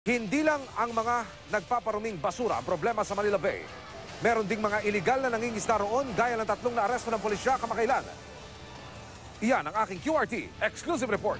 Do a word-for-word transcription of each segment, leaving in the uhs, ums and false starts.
Hindi lang ang mga nagpaparuming basura ang problema sa Manila Bay. Meron ding mga ilegal na nangingisda roon gaya ng tatlong naaresto ng pulisya kamakailan. Iyan ang aking Q R T exclusive report.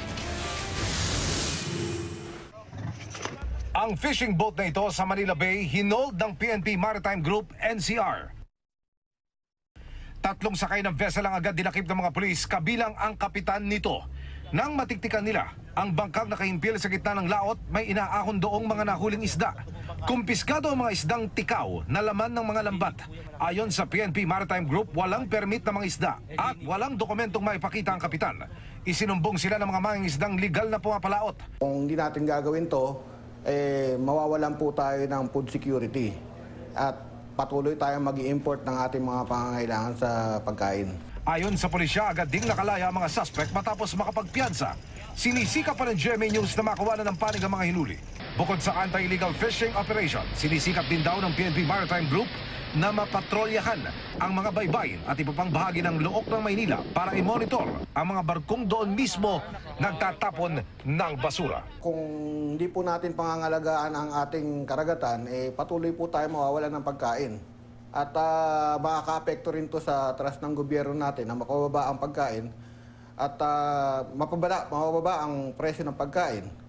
Ang fishing boat na ito sa Manila Bay hinold ng P N P Maritime Group N C R. Tatlong sakay ng vessel ang agad dinakip ng mga pulis kabilang ang kapitan nito. Nang matiktikan nila ang bangkang nakahimpil sa gitna ng laot, may inaahon doong mga nahuling isda. Kumpiskado ang mga isdang tikaw na laman ng mga lambat. Ayon sa P N P Maritime Group, walang permit na mga isda at walang dokumentong maipakita ang kapitan. Isinumbong sila ng mga mangingisdang legal na pumapalaot. Kung hindi natin gagawin to, eh, mawawalan po tayo ng food security at patuloy tayong mag-i-import ng ating mga pangangailangan sa pagkain. Ayon sa pulisya, agad ding nakalaya ang mga suspect matapos makapagpiyansa. Sinisikap pa ng G M A News na makawalan ng panig ang mga hinuli. Bukod sa anti-illegal fishing operation, sinisikap din daw ng P N P Maritime Group na mapatrolyahan ang mga baybayin at iba pang bahagi ng Look ng Maynila para i-monitor ang mga barkong doon mismo nagtatapon ng basura. Kung hindi po natin pangangalagaan ang ating karagatan, eh, patuloy po tayo mawawalan ng pagkain. At uh, makaka-apekto rin to sa trust ng gobyerno natin na makababa ang pagkain at uh, mapababa, mapababa ang presyo ng pagkain.